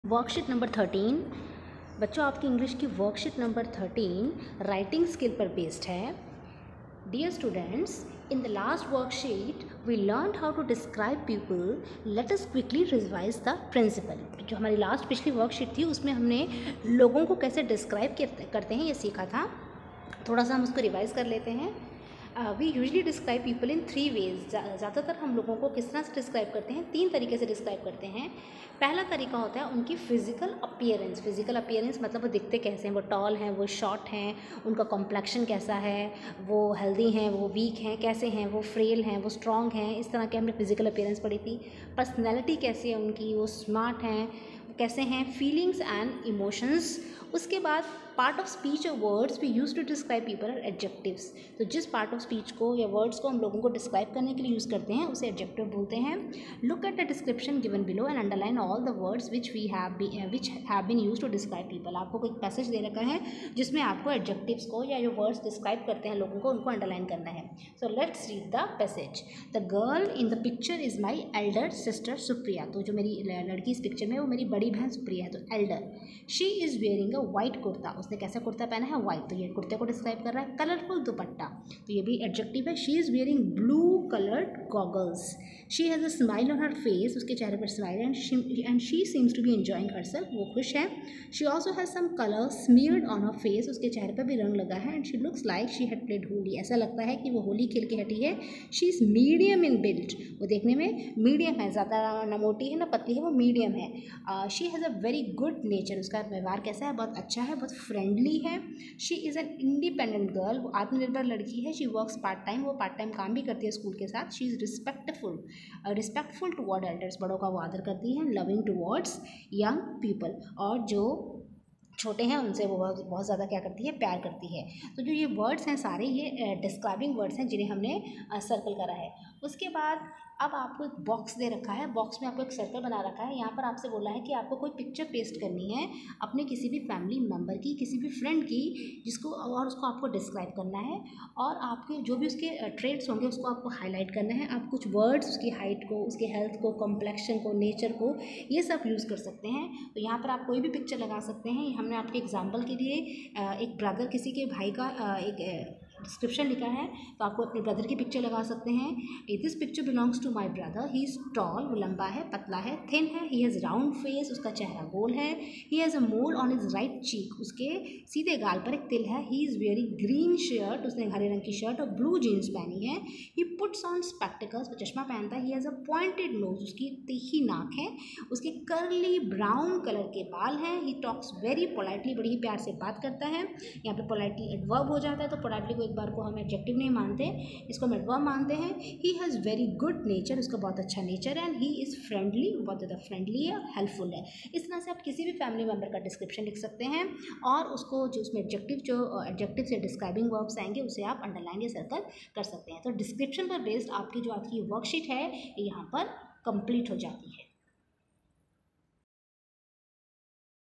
Worksheet number 13 बच्चों, आपकी English की वर्कशीट नंबर 13 राइटिंग स्किल पर बेस्ड है। Dear students, in the last worksheet we learn how to describe people. Let us quickly revise the principle. जो हमारी last पिछली worksheet थी उसमें हमने लोगों को कैसे डिस्क्राइब करते हैं ये सीखा था। थोड़ा सा हम उसको रिवाइज कर लेते हैं। We usually describe people in 3 ways. ज़्यादातर हम लोगों को किस तरह से डिस्क्राइब करते हैं? 3 तरीके से डिस्क्राइब करते हैं। पहला तरीका होता है उनकी फ़िज़िकल अपीयरेंस। फ़िज़िकल अपीयरेंस मतलब वो दिखते कैसे हैं, वो टॉल हैं, वो शॉर्ट हैं, उनका कॉम्प्लेक्शन कैसा है, वो हेल्दी हैं, वो वीक हैं, कैसे हैं, वो फ्रेल हैं, वो स्ट्रॉन्ग हैं। इस तरह के हमने फ़िज़िकल अपीयरेंस पढ़ी थी। पर्सनैलिटी कैसी है उनकी, वो स्मार्ट हैं, कैसे हैं, फीलिंग्स एंड इमोशंस। उसके बाद पार्ट ऑफ स्पीच और words we use to describe people are adjectives. तो जिस पार्ट ऑफ स्पीच को या वर्ड्स को हम लोगों को डिस्क्राइब करने के लिए यूज़ करते हैं उसे एडजेक्टिव बोलते हैं। Look at the description given below and underline all the words which have been use to describe people. आपको कोई पैसेज दे रखा है जिसमें आपको एडजेक्टिव्स को या जो वर्ड्स डिस्क्राइब करते हैं लोगों को उनको अंडरलाइन करना है। So let's read the passage. The girl in the picture is my elder sister Supriya. तो जो मेरी लड़की इस पिक्चर में वो मेरी बड़ी बहन सुप्रिया है, तो elder. She is wearing a white kurta. उसने कैसा कुर्ता पहना है? वाइट। तो ये कुर्ते को डिस्क्राइब कर रहा है। कलरफुल दुपट्टा, तो ये भी एडजेक्टिव है। She is wearing blue coloured goggles. She has a smile on her face. उसके चेहरे पर स्माइल है। And she seems to be enjoying herself. वो खुश है। She also has some colour smeared on her face. उसके चेहरे पर भी रंग लगा है। And she looks like she had played Holi. ऐसा लगता है कि वो होली खेल के हटी है। She is medium in build. वो देखने में मीडियम है, ज़्यादा ना मोटी है ना पतली है, वो मीडियम है। She has a very good nature. उसका व्यवहार कैसा है? बहुत अच्छा है, बहुत फ्रेंडली है। She is an independent girl. वो आत्मनिर्भर लड़की है। She works part time. वो पार्ट टाइम काम भी करती है स्कूल के साथ। She is respectful toward elders. बड़ों का वो आदर करती है। Loving towards young people. और जो छोटे हैं उनसे वो बहुत ज़्यादा क्या करती है? प्यार करती है। तो जो ये वर्ड्स हैं सारे ये डिस्क्राइबिंग वर्ड्स हैं जिन्हें हमने सर्कल करा है। उसके बाद अब आपको एक बॉक्स दे रखा है। बॉक्स में आपको एक सर्कल बना रखा है। यहाँ पर आपसे बोला है कि आपको कोई पिक्चर पेस्ट करनी है अपने किसी भी फैमिली मेम्बर की, किसी भी फ्रेंड की, जिसको और उसको आपको डिस्क्राइब करना है। और आपके जो भी उसके ट्रेड्स होंगे उसको आपको हाईलाइट करना है। आप कुछ वर्ड्स उसकी हाइट को, उसके हेल्थ को, कॉम्प्लेक्शन को, नेचर को, ये सब यूज़ कर सकते हैं। तो यहाँ पर आप कोई भी पिक्चर लगा सकते हैं। हमने आपके एग्जाम्पल के लिए एक ब्रदर, किसी के भाई का एक डिस्क्रिप्शन लिखा है, तो आपको अपने ब्रदर की पिक्चर लगा सकते हैं। This picture belongs to my brother. He is tall, वो लंबा है, पतला है, थिन है। ही हैज़ राउंड फेस, उसका चेहरा गोल है। He has a mole on his right cheek, उसके सीधे गाल पर एक तिल है। He is wearing green shirt, उसने हरे रंग की शर्ट और ब्लू जीन्स पहनी है। ही पुट्स ऑन स्पेक्टिकल्स, वो चश्मा पहनता है। He has a pointed nose, उसकी तीखी नाक है। उसके कर्ली ब्राउन कलर के बाल हैं। ही टॉक्स वेरी पोलाइटली, बड़ी ही प्यार से बात करता है। यहाँ पे पोलाइटली एडवर्ब हो जाता है, तो पोलाइटली को एक बार को हम एडजेक्टिव नहीं मानते, इसको हम एडवर्ब मानते हैं। He has very good nature, उसका बहुत अच्छा नेचर है। एंड ही इज़ फ्रेंडली, बहुत ज़्यादा फ्रेंडली है, हेल्पफुल है। इस तरह से आप किसी भी फैमिली मेम्बर का डिस्क्रिप्शन लिख सकते हैं और उसको जो उसमें एडजेक्टिव से डिस्क्राइबिंग वर्ब्स आएंगे उसे आप अंडरलाइन या सर्कल कर सकते हैं। तो डिस्क्रिप्शन पर बेस्ड आपकी जो आज की वर्कशीट है यहाँ पर कंप्लीट हो जाती है।